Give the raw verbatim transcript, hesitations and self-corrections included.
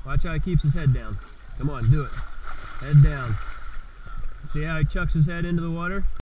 Watch how he keeps his head down. Come on, do it. Head down. See how he chucks his head into the water?